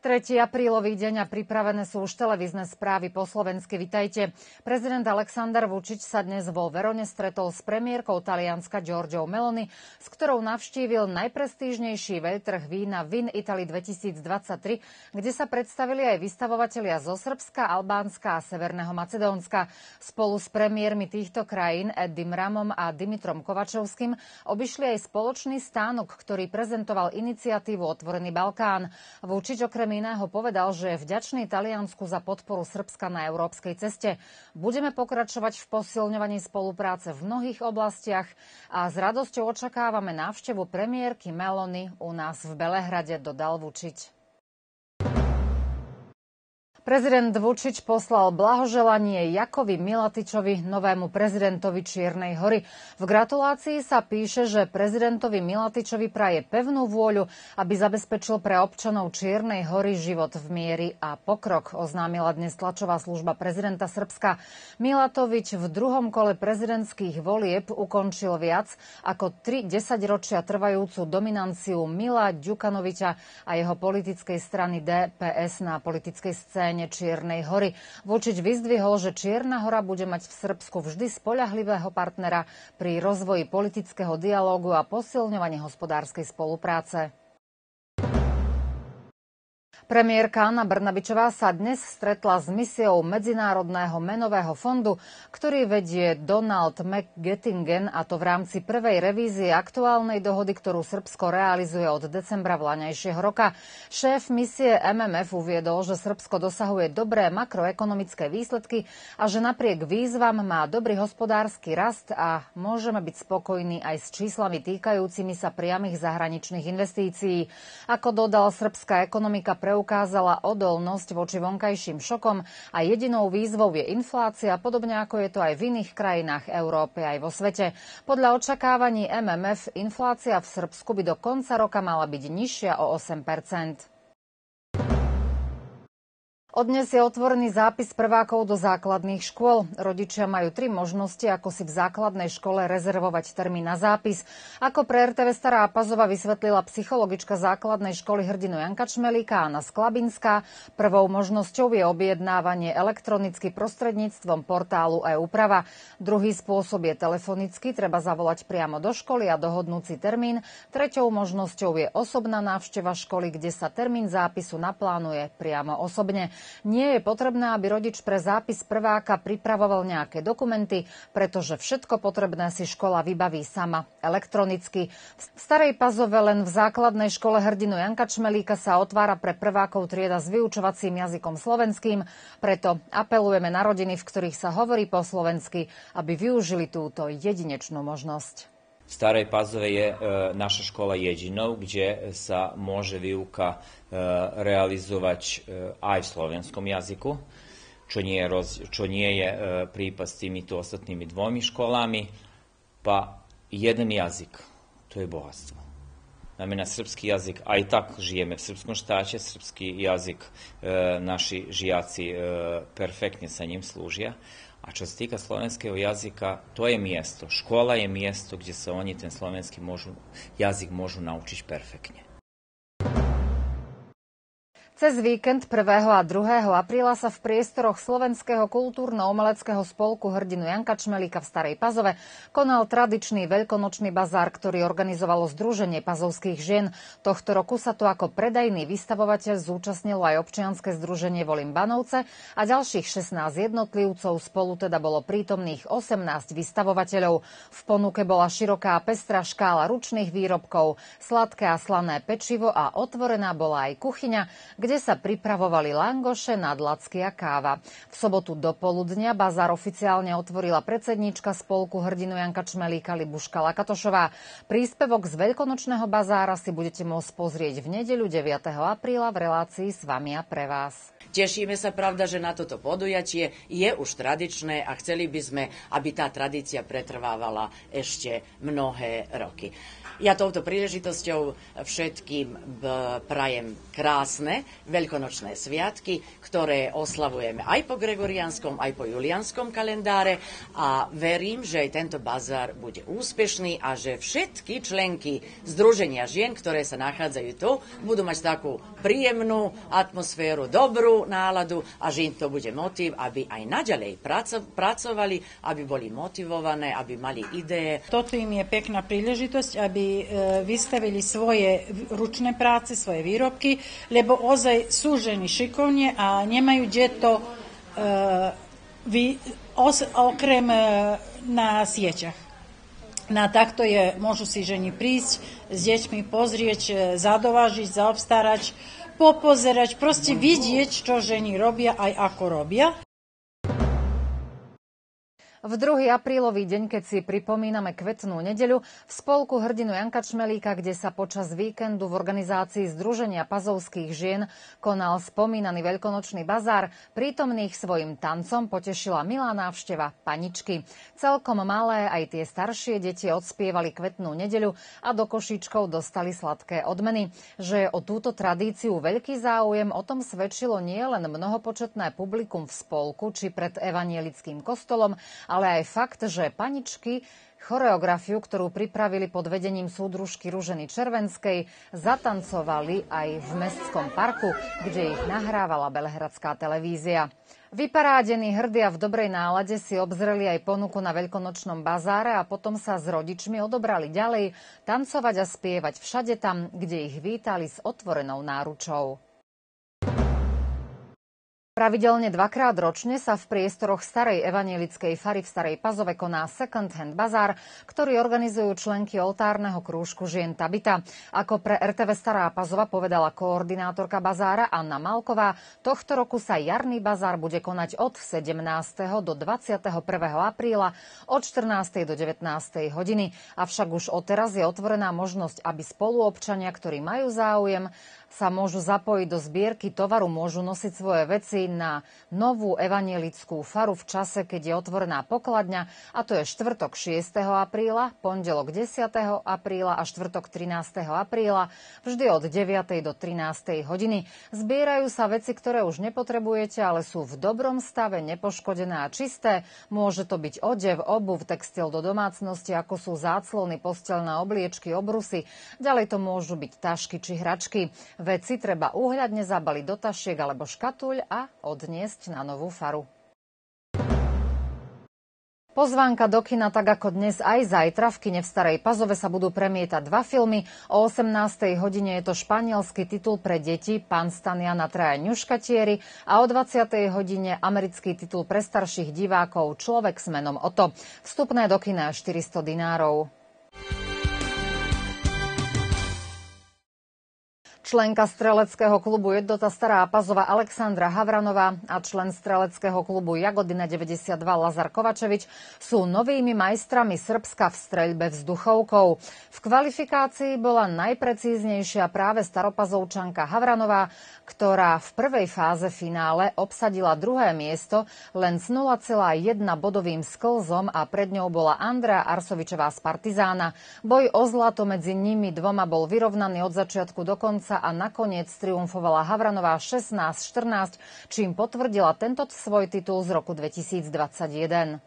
3. aprílový deň a pripravené sú už televízne správy po slovensky. Vitajte. Prezident Alexander Vučić sa dnes vo Verone stretol s premiérkou Talianska Giorgiou Meloni, s ktorou navštívil najprestížnejší veľtrh vína Vin Italy 2023, kde sa predstavili aj vystavovatelia zo Srbska, Albánska a Severného Macedónska. Spolu s premiérmi týchto krajín Edim Ramom a Dimitrom Kovačovským obišli aj spoločný stánok, ktorý prezentoval iniciatívu Otvorený Balkán. Vučić okrem iného povedal, že je vďačný Taliansku za podporu Srbska na európskej ceste. Budeme pokračovať v posilňovaní spolupráce v mnohých oblastiach a s radosťou očakávame návštevu premiérky Meloni u nás v Belehrade, dodal Vučić. Prezident Vučić poslal blahoželanie Jakovi Milatičovi, novému prezidentovi Čiernej Hory. V gratulácii sa píše, že prezidentovi Milatičovi praje pevnú vôľu, aby zabezpečil pre občanov Čiernej Hory život v miery a pokrok, oznámila dnes tlačová služba prezidenta Srbska. Milatovič v druhom kole prezidentských volieb ukončil viac ako 3 desaťročia trvajúcu dominanciu Mila Đukanovića a jeho politickej strany DPS na politickej scéne Čiernej Hory. Vučić vyzdvihol, že Čierna Hora bude mať v Srbsku vždy spoľahlivého partnera pri rozvoji politického dialógu a posilňovaní hospodárskej spolupráce. Premiérka Anna Brnabičová sa dnes stretla s misiou Medzinárodného menového fondu, ktorý vedie Donald McGettingen, a to v rámci prvej revízie aktuálnej dohody, ktorú Srbsko realizuje od decembra vlaňajšieho roka. Šéf misie MMF uviedol, že Srbsko dosahuje dobré makroekonomické výsledky a že napriek výzvam má dobrý hospodársky rast a môžeme byť spokojní aj s číslami týkajúcimi sa priamych zahraničných investícií. Ako dodal, srbská ekonomika ukázala odolnosť voči vonkajším šokom a jedinou výzvou je inflácia, podobne ako je to aj v iných krajinách Európy aj vo svete. Podľa očakávaní MMF inflácia v Srbsku by do konca roka mala byť nižšia o 8%. Od dnes je otvorený zápis prvákov do základných škôl. Rodičia majú 3 možnosti, ako si v základnej škole rezervovať termín na zápis. Ako pre RTV Stará Pazova vysvetlila psychologička základnej školy hrdinu Janka Čmelíka Anna Sklabinská, prvou možnosťou je objednávanie elektronicky prostredníctvom portálu e-úprava. Druhý spôsob je telefonicky, treba zavolať priamo do školy a dohodnúť si termín. Treťou možnosťou je osobná návšteva školy, kde sa termín zápisu naplánuje priamo osobne. Nie je potrebné, aby rodič pre zápis prváka pripravoval nejaké dokumenty, pretože všetko potrebné si škola vybaví sama elektronicky. V Starej Pazove len v základnej škole hrdinu Janka Čmelíka sa otvára pre prvákov trieda s vyučovacím jazykom slovenským, preto apelujeme na rodiny, v ktorých sa hovorí po slovensky, aby využili túto jedinečnú možnosť. V Starej Pazove je naša škola jedinou, kde sa može výuka realizovať aj v slovenskom jazyku, čo nie je prípad s týmito ostatnými dvomi školami, pa jeden jazyk, to je bohatstvo. Znamená, srpski jazyk, aj tak žijeme v srpskom štáte, srpski jazyk naši žiaci perfektne sa njim služia. A čo sa týka slovenského jazyka, to je miesto. Škola je miesto, kde sa oni ten slovenský jazyk môžu naučiť perfektne. Cez víkend 1. a 2. apríla sa v priestoroch Slovenského kultúrno-umeleckého spolku hrdinu Janka Čmelíka v Starej Pazove konal tradičný veľkonočný bazár, ktorý organizovalo Združenie pazovských žien. Tohto roku sa to ako predajný vystavovateľ zúčastnilo aj občianske združenie Volím Banovce a ďalších 16 jednotlivcov. Spolu teda bolo prítomných 18 vystavovateľov. V ponuke bola široká pestrá škála ručných výrobkov, sladké a slané pečivo a otvorená bola aj kuchyňa, kde sa pripravovali langoše, nadlacky a káva. V sobotu do poludnia bazár oficiálne otvorila predsedníčka spolku hrdinu Janka Čmelíka Libuška Lakatošová. Príspevok z veľkonočného bazára si budete môcť pozrieť v nedeľu 9. apríla v relácii S vami a pre vás. Tešíme sa, pravda, že na toto podujatie je už tradičné a chceli by sme, aby tá tradícia pretrvávala ešte mnohé roky. Ja touto príležitosťou všetkým prajem krásne veľkonočné sviatky, ktoré oslavujeme aj po gregoriánskom, aj po julianskom kalendáre a verím, že aj tento bazár bude úspešný a že všetky členky Združenia žien, ktoré sa nachádzajú tu, budú mať takú príjemnú atmosféru, dobrú náladu a že im to bude motiv, aby aj naďalej pracovali, aby boli motivované, aby mali ideje. Toto im je pekná príležitosť, aby vystavili svoje ručné práce, svoje výrobky, lebo ozaj sú ženy šikovne a nemajú kde to okrem na sieťach. Na takto môžu si ženy prísť s deťmi, pozrieť, zadovážiť, zaobstarať, popozerať, proste vidieť, čo ženy robia aj ako robia. V 2. aprílový deň, keď si pripomíname Kvetnú nedeľu, v spolku hrdinu Janka Čmelíka, kde sa počas víkendu v organizácii Združenia pazovských žien konal spomínaný veľkonočný bazár, prítomných svojim tancom potešila milá návšteva paničky. Celkom malé aj tie staršie deti odspievali Kvetnú nedeľu a do košíčkov dostali sladké odmeny. Že o túto tradíciu veľký záujem, o tom svedčilo nielen mnohopočetné publikum v spolku či pred evanielickým kostolom, ale aj fakt, že paničky choreografiu, ktorú pripravili pod vedením súdružky Ruženy Červenskej, zatancovali aj v Mestskom parku, kde ich nahrávala belehradská televízia. Vyparádení hrdí a v dobrej nálade si obzreli aj ponuku na veľkonočnom bazáre a potom sa s rodičmi odobrali ďalej tancovať a spievať všade tam, kde ich vítali s otvorenou náručou. Pravidelne 2-krát ročne sa v priestoroch starej evanielickej fary v Starej Pazove koná Second Hand bazár, ktorý organizujú členky oltárneho krúžku žien Tabita. Ako pre RTV Stará Pazova povedala koordinátorka bazára Anna Malková, tohto roku sa jarný bazár bude konať od 17. do 21. apríla od 14. do 19. hodiny. Avšak už odteraz je otvorená možnosť, aby spoluobčania, ktorí majú záujem, sa môžu zapojiť do zbierky tovaru, môžu nosiť svoje veci na novú evanielickú faru v čase, keď je otvorená pokladňa, a to je štvrtok 6. apríla, pondelok 10. apríla a štvrtok 13. apríla, vždy od 9. do 13. hodiny. Zbierajú sa veci, ktoré už nepotrebujete, ale sú v dobrom stave, nepoškodené a čisté. Môže to byť odev, obuv, textil do domácnosti, ako sú záclony, posteľné obliečky, obrusy. Ďalej to môžu byť tašky či hračky. Veci treba úhľadne zabaliť do tašiek alebo škatuľ a odniesť na novú faru. Pozvánka do kina, tak ako dnes aj zajtra v kine v Starej Pazove sa budú premietať 2 filmy. O 18. hodine je to španielský titul pre deti Pán Stania na traja ňuškatieri a o 20. hodine americký titul pre starších divákov Človek s menom Otto. Vstupné do kina 400 dinárov. Členka streleckého klubu Jednota Stará Pazova Alexandra Havranová a člen streleckého klubu Jagodina 92 Lazar Kovačevič sú novými majstrami Srbska v streľbe vzduchovkou. V kvalifikácii bola najprecíznejšia práve staropazovčanka Havranová, ktorá v prvej fáze finále obsadila 2. miesto len s 0,1 bodovým sklzom a pred ňou bola Andrea Arsovičová z Partizána. Boj o zlato medzi nimi dvoma bol vyrovnaný od začiatku do konca a nakoniec triumfovala Havranová 16-14, čím potvrdila tento svoj titul z roku 2021.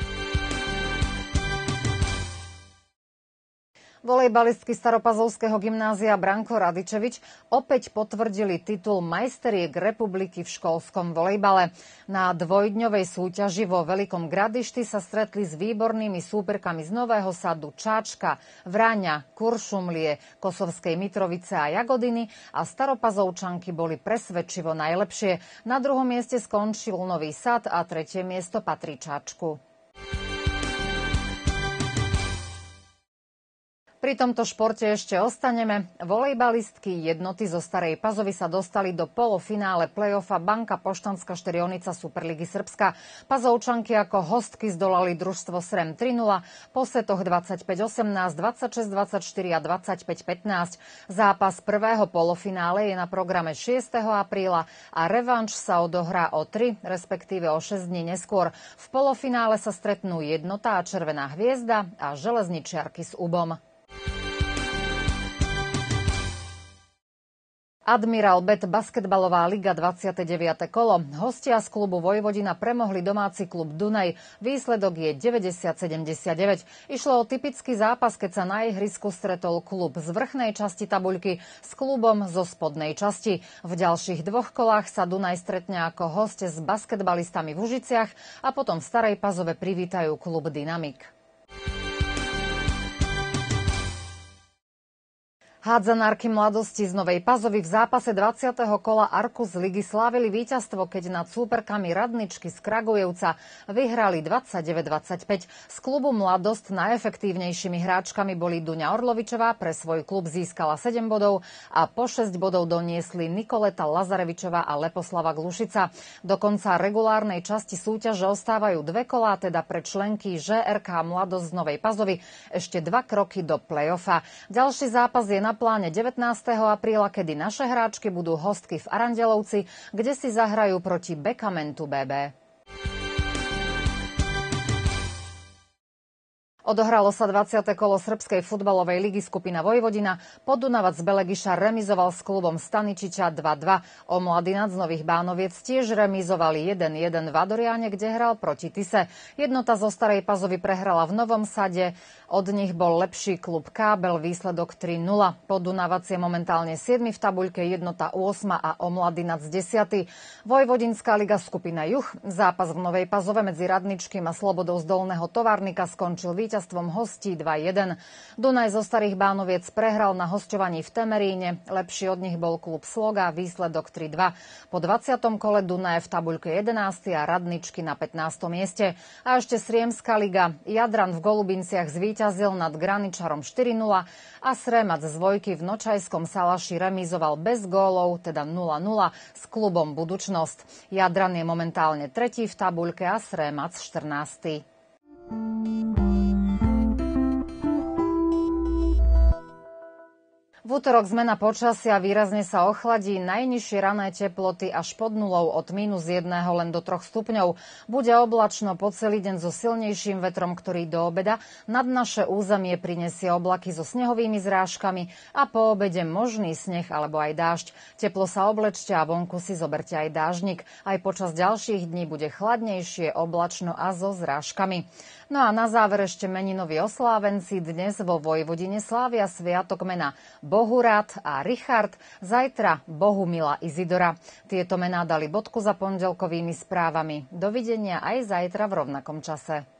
Volejbalistky Staropazovského gymnázia Branko Radičevič opäť potvrdili titul majsteriek republiky v školskom volejbale. Na dvojdňovej súťaži vo Veľkom Gradišti sa stretli s výbornými súperkami z Nového Sadu, Čáčka, Vráňa, Kuršumlie, Kosovskej Mitrovice a Jagodiny a Staropazovčanky boli presvedčivo najlepšie. Na druhom mieste skončil Nový Sad a 3. miesto patrí Čáčku. Pri tomto športe ešte ostaneme. Volejbalistky Jednoty zo Starej Pazovy sa dostali do polofinále play-offa Banka Poštanská Šterionica Superligy Srbska. Pazovčanky ako hostky zdolali družstvo Srem 3-0 po setoch 25-18, 26-24 a 25-15. Zápas prvého polofinále je na programe 6. apríla a revanš sa odohrá o 3, respektíve o 6 dní neskôr. V polofinále sa stretnú Jednota a Červená hviezda a železničiarky s Ubom. Admiral Bet basketbalová liga 29. kolo. Hostia z klubu Vojvodina premohli domáci klub Dunaj. Výsledok je 90-79. Išlo o typický zápas, keď sa na ihrisku stretol klub z vrchnej časti tabuľky s klubom zo spodnej časti. V ďalších dvoch kolách sa Dunaj stretne ako host s basketbalistami v Užiciach a potom v Starej Pazove privítajú klub Dynamik. Hádzanárky Mladosti z Novej Pazovy v zápase 20. kola Arkus ligy slávili víťazstvo, keď nad súperkami Radničky z Kragujevca vyhrali 29-25. Z klubu Mladosť najefektívnejšími hráčkami boli Duňa Orlovičová, pre svoj klub získala 7 bodov a po 6 bodov doniesli Nikoleta Lazarevičová a Leposlava Glušica. Do konca regulárnej časti súťaže ostávajú 2 kolá, teda pre členky ŽRK Mladosť z Novej Pazovy ešte 2 kroky do play-offa. Ďalší zápas je na pláne 19. apríla, kedy naše hráčky budú hostky v Arandelovci, kde si zahrajú proti Bekamentu BB. Odohralo sa 20. kolo srbskej futbalovej ligy skupina Vojvodina. Podunavac z Belegiša remizoval s klubom Staničića 2-2. Omladinac z Nových Bánoviec tiež remizovali 1-1 v Adoriane, kde hral proti Tise. Jednota zo Starej Pazovy prehrala v Novom Sade. Od nich bol lepší klub Kábel, výsledok 3-0. Podunavac je momentálne 7. v tabuľke, Jednota 8. a Omladinac 10. Vojvodinská liga skupina Juh. Zápas v Novej Pazove medzi Radničkým a Slobodou z Dolného Továrnika skončil víťazstvom hostí 2-1. Dunaj zo Starých Bánoviec prehral na hosťovaní v Temeríne. Lepší od nich bol klub Sloga, výsledok 3-2. Po 20. kole Dunaj v tabuľke 11. a Radničky na 15. mieste. A ešte Sriemská liga. Jadran v Golubinciach zvíťazil nad Graničarom 4-0 a Sremac z Vojky v Nočajskom Salaši remízoval bez gólov, teda 0-0 s klubom Budučnosť. Jadran je momentálne 3. v tabuľke a Sremac 14. V útorok zmena počasia, výrazne sa ochladí, najnižšie rané teploty až pod nulou od -1 len do 3 stupňov. Bude oblačno po celý deň so silnejším vetrom, ktorý do obeda nad naše územie prinesie oblaky so snehovými zrážkami a po obede možný sneh alebo aj dážď. Teplo sa oblečte a vonku si zoberte aj dážnik. Aj počas ďalších dní bude chladnejšie, oblačno a so zrážkami. No a na záver ešte meninoví oslávenci. Dnes vo Vojvodine slávia sviatok mena Bohurad a Richard, zajtra Bohumila Izidora. Tieto mená dali bodku za pondelkovými správami. Dovidenia aj zajtra v rovnakom čase.